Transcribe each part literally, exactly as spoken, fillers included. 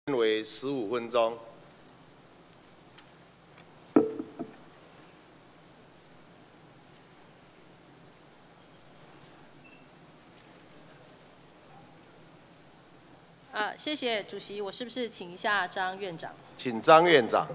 为十五分钟。 啊，谢谢主席，我是不是请一下张院长？ 请张院长。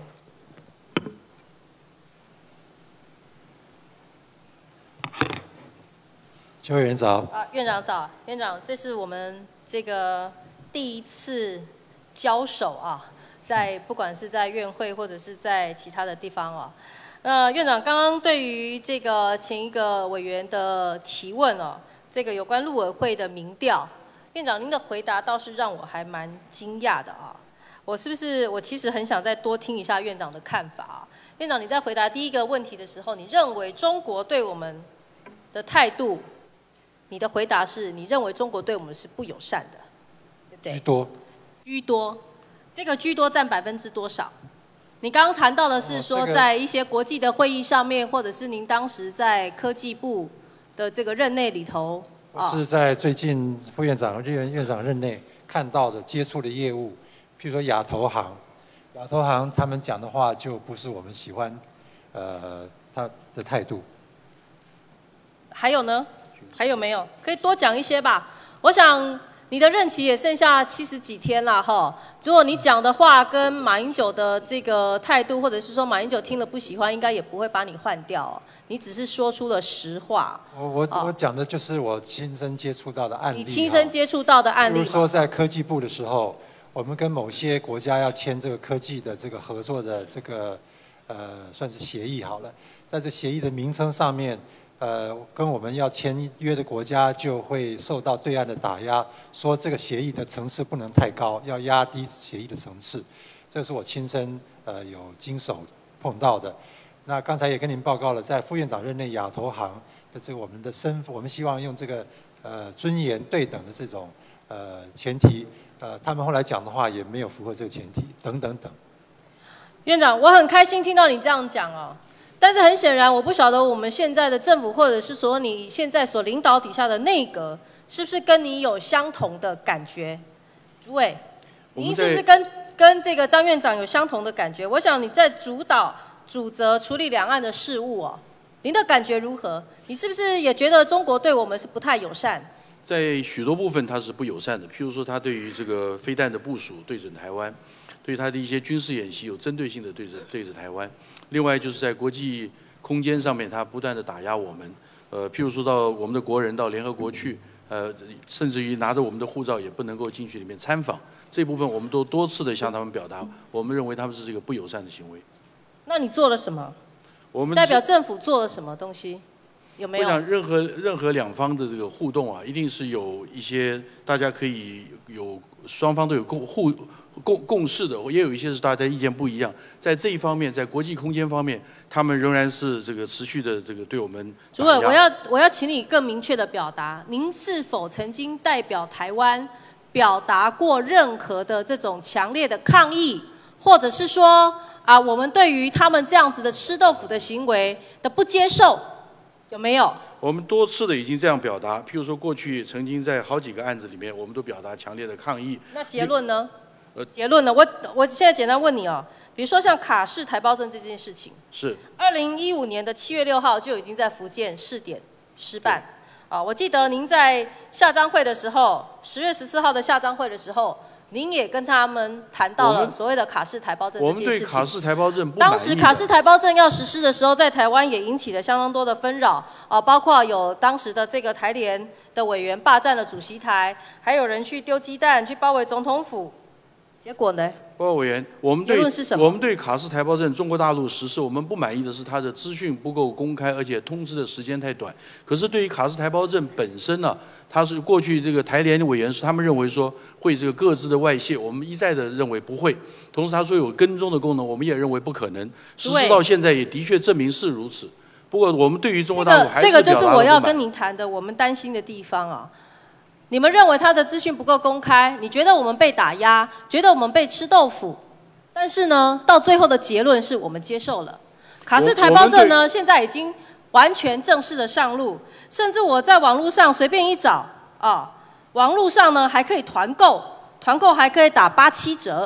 邱委员早。 啊，院长早，院长，这是我们这个第一次交手啊，在不管是在院会或者是在其他的地方哦。那院长刚刚对于这个前一个委员的提问哦，这个有关陆委会的民调，院长您的回答倒是让我还蛮惊讶的啊。我是不是我其实很想再多听一下院长的看法啊？院长你在回答第一个问题的时候，你认为中国对我们的态度？你的回答是你认为中国对我们是不友善的，对不对？ 居多。 居多，这个居多占百分之多少？你刚刚谈到的是说，在一些国际的会议上面，或者是您当时在科技部的这个任内里头， 我是在最近副院长、院院长任内看到的、接触的业务，譬如说亚投行，亚投行他们讲的话就不是我们喜欢，呃，他的态度。 还有呢？还有没有？可以多讲一些吧。我想你的任期也剩下七十几天了哈。如果你讲的话跟马英九的这个态度，或者是说马英九听了不喜欢，应该也不会把你换掉哦。你只是说出了实话。 我我、哦、我讲的就是我亲身接触到的案例。 你亲身接触到的案例。 比如说在科技部的时候，我们跟某些国家要签这个科技的这个合作的这个呃算是协议好了，在这协议的名称上面。呃，跟我们要签约的国家就会受到对岸的打压，说这个协议的层次不能太高，要压低协议的层次。这是我亲身呃有经手碰到的。那刚才也跟您报告了，在副院长任内亚投行的这个我们的身份，我们希望用这个呃尊严对等的这种呃前提，呃他们后来讲的话也没有符合这个前提，等等等。 院长，我很开心听到你这样讲哦。但是很显然，我不晓得我们现在的政府，或者是说你现在所领导底下的内阁，是不是跟你有相同的感觉？主委，您是不是跟跟这个张院长有相同的感觉？我想你在主导、主责处理两岸的事务哦，您的感觉如何？你是不是也觉得中国对我们是不太友善？ 在许多部分它是不友善的，譬如说它对于这个飞弹的部署对准台湾。对他的一些军事演习有针对性的对着对着台湾，另外就是在国际空间上面，他不断的打压我们，呃，譬如说到我们的国人到联合国去，呃，甚至于拿着我们的护照也不能够进去里面参访，这部分我们都多次的向他们表达，我们认为他们是这个不友善的行为。 那你做了什么？ 我们代表政府做了什么东西？有没有？ 我想任何任何两方的这个互动啊，一定是有一些大家可以有双方都有共互。共共识的，也有一些是大家意见不一样。在这一方面，在国际空间方面，他们仍然是这个持续的这个对我们。 主委，我要我要请你更明确的表达，您是否曾经代表台湾表达过任何的这种强烈的抗议，或者是说啊，我们对于他们这样子的吃豆腐的行为的不接受，有没有？ 我们多次的已经这样表达，譬如说过去曾经在好几个案子里面，我们都表达强烈的抗议。 那结论呢？结论呢？我我现在简单问你哦，比如说像卡式台胞证这件事情， 是二零一五年的七月六号就已经在福建试点失办。啊，我记得您在下章会的时候，十月十四号的下章会的时候，您也跟他们谈到了所谓的卡式台胞证这件事情。 我们对卡式台胞证不满意。 当时卡式台胞证要实施的时候，在台湾也引起了相当多的纷扰啊，包括有当时的这个台联的委员霸占了主席台，还有人去丢鸡蛋去包围总统府。结果呢？ 报告委员，我们对我们对卡式台胞证中国大陆实施，我们不满意的是它的资讯不够公开，而且通知的时间太短。可是对于卡式台胞证本身呢，它是过去这个台联的委员是他们认为说会这个各自的外泄，我们一再的认为不会。同时他说有跟踪的功能，我们也认为不可能。实施到现在也的确证明是如此。不过我们对于中国大陆还是这个这个就是我要跟您谈的，我们担心的地方啊。你们认为他的资讯不够公开，你觉得我们被打压，觉得我们被吃豆腐，但是呢，到最后的结论是我们接受了。卡式台胞证呢，现在已经完全正式的上路，甚至我在网络上随便一找啊，网络上呢还可以团购，团购还可以打八七折，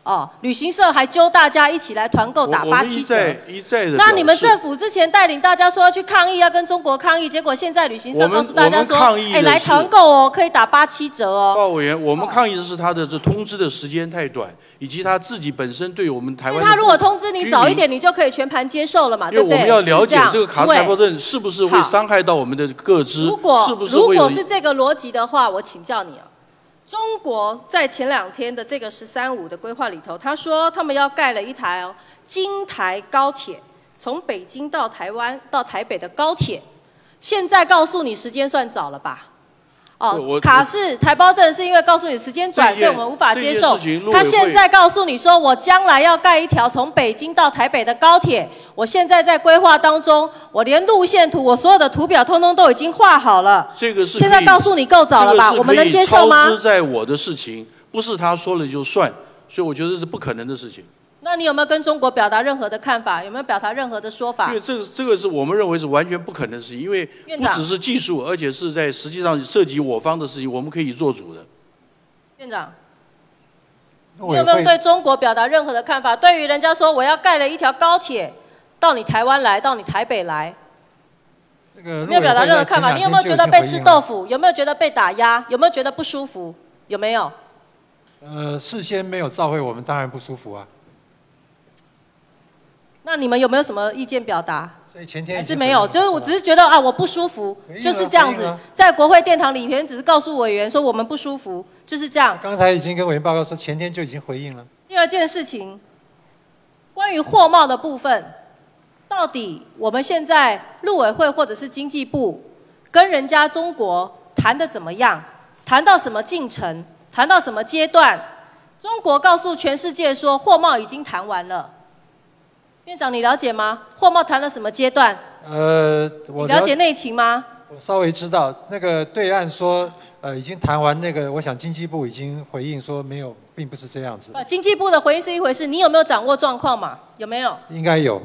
哦，旅行社还揪大家一起来团购打八七折。 我们一再一再的。 那你们政府之前带领大家说要去抗议，要跟中国抗议，结果现在旅行社告诉大家说，哎，来团购哦，可以打八七折哦。 鲍委员，我们抗议的是他的这通知的时间太短，以及他自己本身对我们台湾。 因为他如果通知你早一点，你就可以全盘接受了嘛，对不对？ 因为我们要了解这个卡采购证是不是会伤害到我们的个资， 如果是不是如果是这个逻辑的话，我请教你啊。中国在前两天的这个“十三五”的规划里头，他说他们要盖了一台哦京台高铁，从北京到台湾到台北的高铁。现在告诉你时间算早了吧？哦，卡是台胞证是因为告诉你时间短，所以我们无法接受。他现在告诉你说，我将来要盖一条从北京到台北的高铁，我现在在规划当中，我连路线图、我所有的图表通通都已经画好了。 这个是现在告诉你够早了吧？我们能接受吗？ 超支在我的事情，不是他说了就算，所以我觉得是不可能的事情。 那你有没有跟中国表达任何的看法？有没有表达任何的说法？ 因为这个这个是我们认为是完全不可能的事情，因为不只是技术，而且是在实际上涉及我方的事情，我们可以做主的。 院长，你有没有对中国表达任何的看法？对于人家说我要盖了一条高铁到你台湾来，到你台北来， 这个没有表达任何看法？你有没有觉得被吃豆腐？有没有觉得被打压？有没有觉得不舒服？有没有？ 呃，事先没有照会，我们当然不舒服啊。 那你们有没有什么意见表达？ 所以前天还是没有，就是我只是觉得啊，我不舒服，就是这样子。在国会殿堂里面，只是告诉委员说我们不舒服，就是这样。 刚才已经跟委员报告说，前天就已经回应了。 第二件事情，关于货贸的部分，到底我们现在陆委会或者是经济部跟人家中国谈的怎么样？谈到什么进程？谈到什么阶段？中国告诉全世界说货贸已经谈完了。院长，你了解吗？货贸谈了什么阶段？ 呃，我了解内情吗？ 我稍微知道，那个对岸说，呃，已经谈完那个，我想经济部已经回应说没有，并不是这样子。 啊，经济部的回应是一回事，你有没有掌握状况嘛？有没有？ 应该有。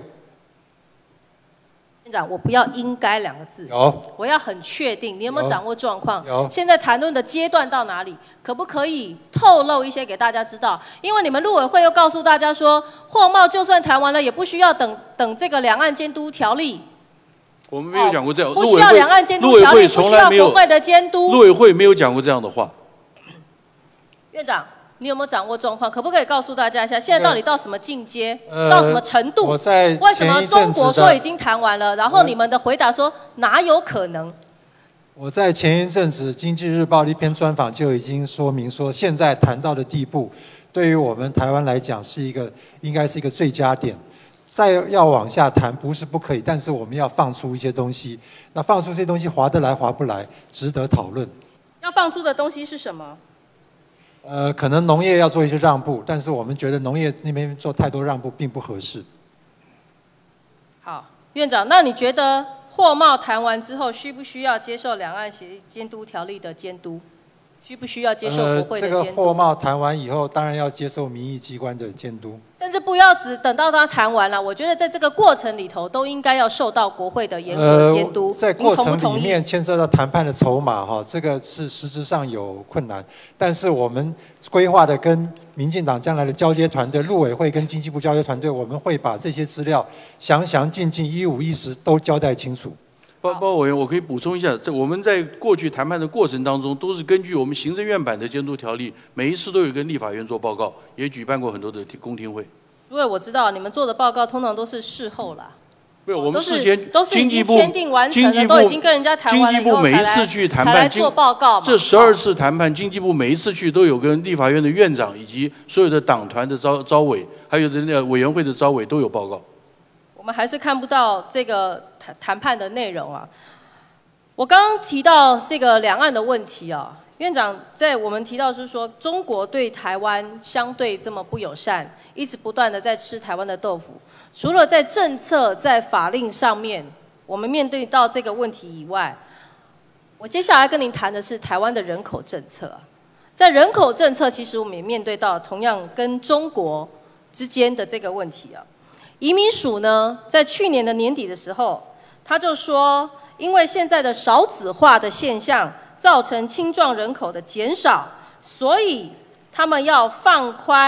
院长，我不要“应该”两个字， 有， 我要很确定，你有没有掌握状况？ 有。 现在谈论的阶段到哪里？可不可以透露一些给大家知道？因为你们陆委会又告诉大家说，货贸就算谈完了，也不需要等等这个两岸监督条例。 我们没有讲过这样， 不需要两岸监督条例，不需要国会的监督。 陆委会没有讲过这样的话。 院长。你有没有掌握状况？可不可以告诉大家一下，现在到底到什么境界，呃、到什么程度？ 我在为什么中国说已经谈完了，然后你们的回答说哪有可能？ 我在前一阵子《经济日报》的一篇专访就已经说明说，现在谈到的地步，对于我们台湾来讲是一个应该是一个最佳点。再要往下谈不是不可以，但是我们要放出一些东西。那放出这些东西划得来划不来，值得讨论。 要放出的东西是什么？ 呃，可能农业要做一些让步，但是我们觉得农业那边做太多让步并不合适。 好，院长，那你觉得货贸谈完之后，需不需要接受两岸协议监督条例的监督？需不需要接受国会的监督？ 呃，这个货贸谈完以后，当然要接受民意机关的监督。 甚至不要只等到他谈完了，我觉得在这个过程里头，都应该要受到国会的严格监督。 呃、在过程里面牵涉到谈判的筹码哈，这个是实质上有困难。但是我们规划的跟民进党将来的交接团队、陆委会跟经济部交接团队，我们会把这些资料详详尽尽、一五一十都交代清楚。 包包委员，我可以补充一下，这我们在过去谈判的过程当中，都是根据我们行政院版的监督条例，每一次都有跟立法院做报告，也举办过很多的公听会。 主委，我知道你们做的报告通常都是事后啦。 没有，我们事先都是已经签订完成了，都已经跟人家谈完了以后才来经济部每一次去谈判做报告嘛。 这十二次谈判，经济部每一次去都有跟立法院的院长以及所有的党团的招招委，还有的那个委员会的招委都有报告。 我们还是看不到这个谈谈判的内容啊。我刚刚提到这个两岸的问题啊，院长在我们提到是说，中国对台湾相对这么不友善，一直不断的在吃台湾的豆腐。除了在政策、在法令上面，我们面对到这个问题以外，我接下来跟您谈的是台湾的人口政策。在人口政策，其实我们也面对到同样跟中国之间的这个问题啊。移民署呢，在去年的年底的时候，他就说，因为现在的少子化的现象造成青壮人口的减少，所以他们要放宽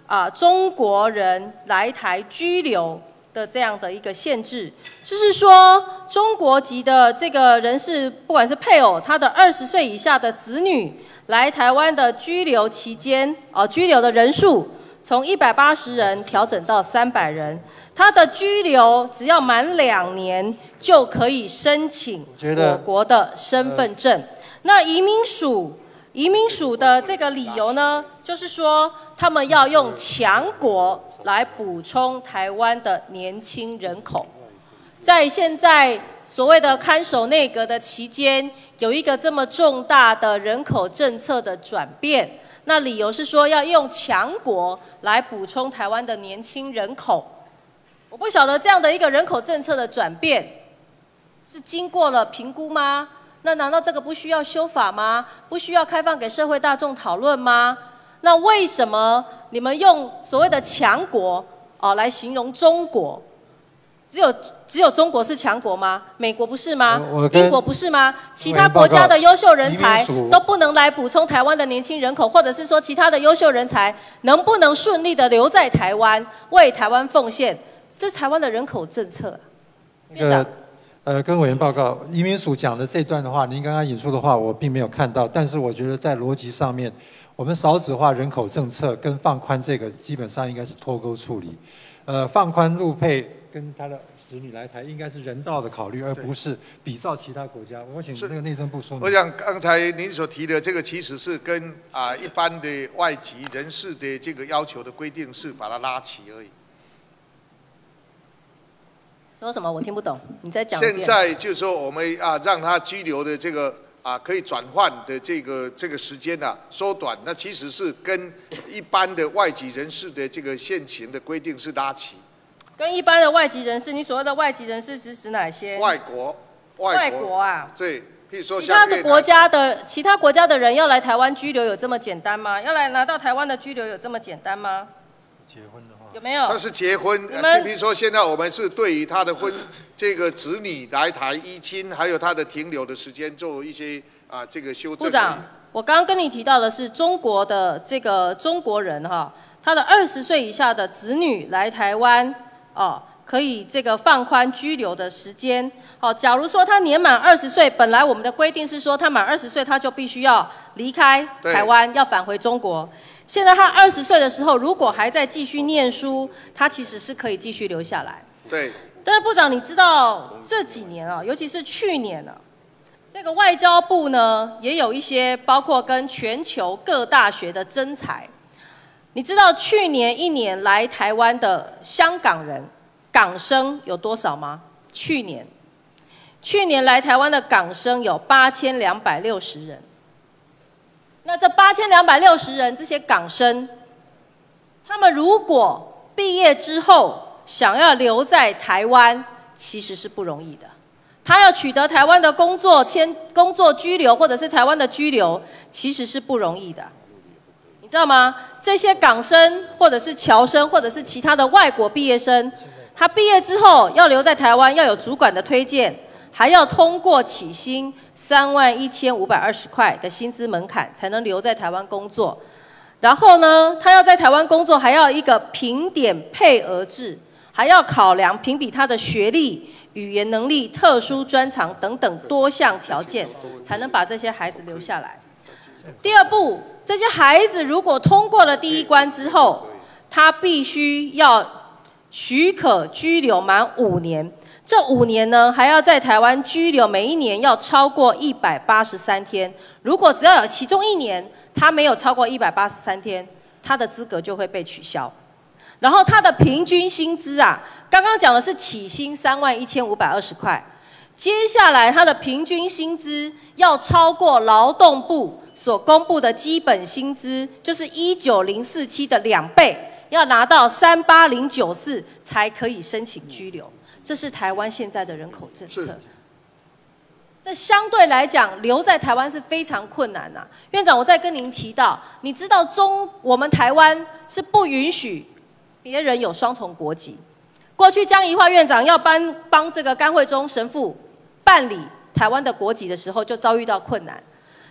啊中国人来台居留的这样的一个限制，就是说中国籍的这个人士，不管是配偶，他的二十岁以下的子女来台湾的居留期间，啊居留的人数从一百八十人调整到三百人，他的居留只要满两年就可以申请我国的身份证。那移民署。移民署的这个理由呢，就是说他们要用强国来补充台湾的年轻人口。在现在所谓的看守内阁的期间，有一个这么重大的人口政策的转变，那理由是说要用强国来补充台湾的年轻人口。我不晓得这样的一个人口政策的转变是经过了评估吗？那难道这个不需要修法吗？不需要开放给社会大众讨论吗？那为什么你们用所谓的强国哦来形容中国？只有只有中国是强国吗？美国不是吗？英国不是吗？其他国家的优秀人才都不能来补充台湾的年轻人口，或者是说其他的优秀人才能不能顺利的留在台湾，为台湾奉献？这是台湾的人口政策。院长。 呃，跟委员报告，移民署讲的这段的话，您刚刚引述的话，我并没有看到，但是我觉得在逻辑上面，我们少子化人口政策跟放宽这个基本上应该是脱钩处理。呃，放宽陆配跟他的子女来台，应该是人道的考虑，而不是比照其他国家。我请这个内政部说明。 我想刚才您所提的这个，其实是跟啊一般的外籍人士的这个要求的规定是把它拉齐而已。 说什么？我听不懂。你再讲。 现在就是说，我们啊让他居留的这个啊可以转换的这个这个时间啊缩短，那其实是跟一般的外籍人士的这个现行的规定是拉齐。 跟一般的外籍人士，你所谓的外籍人士是指哪些？ 外国， 外国，外国啊。 对，譬如说其他的国家的其他国家的人要来台湾居留有这么简单吗？要来拿到台湾的居留有这么简单吗？ 结婚的话。 有没有？ 他是结婚，比如说现在我们是对于他的婚这个子女来台依亲，还有他的停留的时间做一些啊这个修正。 部长，我刚刚跟你提到的是中国的这个中国人哈，他的二十岁以下的子女来台湾哦，可以这个放宽居留的时间。好，假如说他年满二十岁，本来我们的规定是说他满二十岁他就必须要离开台湾，要返回中国。现在他二十岁的时候，如果还在继续念书，他其实是可以继续留下来。 对。 但是部长，你知道这几年啊，尤其是去年啊，这个外交部呢也有一些包括跟全球各大学的征才。你知道去年一年来台湾的香港人港生有多少吗？去年，去年来台湾的港生有八千两百六十人。那这八千两百六十人，这些港生，他们如果毕业之后想要留在台湾，其实是不容易的。他要取得台湾的工作签、工作居留，或者是台湾的居留，其实是不容易的。你知道吗？这些港生，或者是侨生，或者是其他的外国毕业生，他毕业之后要留在台湾，要有主管的推荐。还要通过起薪三万一千五百二十块的薪资门槛，才能留在台湾工作。然后呢，他要在台湾工作，还要一个评点配额制，还要考量评比他的学历、语言能力、特殊专长等等多项条件，才能把这些孩子留下来。第二步，这些孩子如果通过了第一关之后，他必须要许可居留满五年。这五年呢，还要在台湾居留，每一年要超过一百八十三天。如果只要有其中一年他没有超过一百八十三天，他的资格就会被取消。然后他的平均薪资啊，刚刚讲的是起薪三万一千五百二十块，接下来他的平均薪资要超过劳动部所公布的基本薪资，就是一九零四七的两倍，要拿到三八零九四才可以申请居留。这是台湾现在的人口政策。这相对来讲，留在台湾是非常困难呐、啊。院长，我再跟您提到，你知道中我们台湾是不允许别人有双重国籍。过去江宜樺院长要帮帮这个甘惠中神父办理台湾的国籍的时候，就遭遇到困难。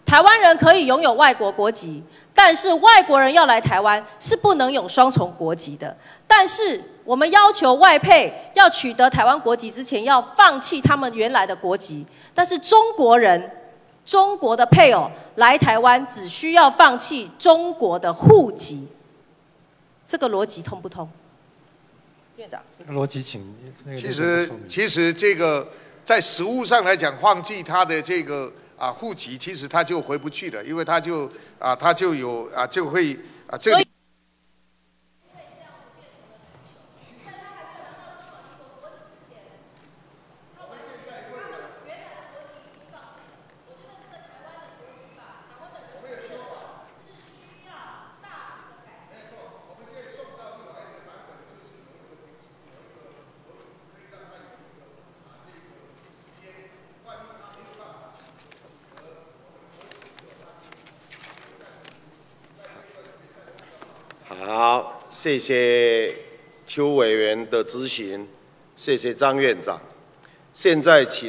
台湾人可以拥有外国国籍，但是外国人要来台湾是不能有双重国籍的。但是我们要求外配要取得台湾国籍之前，要放弃他们原来的国籍。但是中国人、中国的配偶来台湾，只需要放弃中国的户籍。这个逻辑通不通？院长， 逻辑请那个。 其实，其实这个在实务上来讲，放弃他的这个啊户籍，其实他就回不去了，因为他就啊他就有啊就会啊这里。 好，谢谢邱委员的咨询，谢谢张院长。现在请。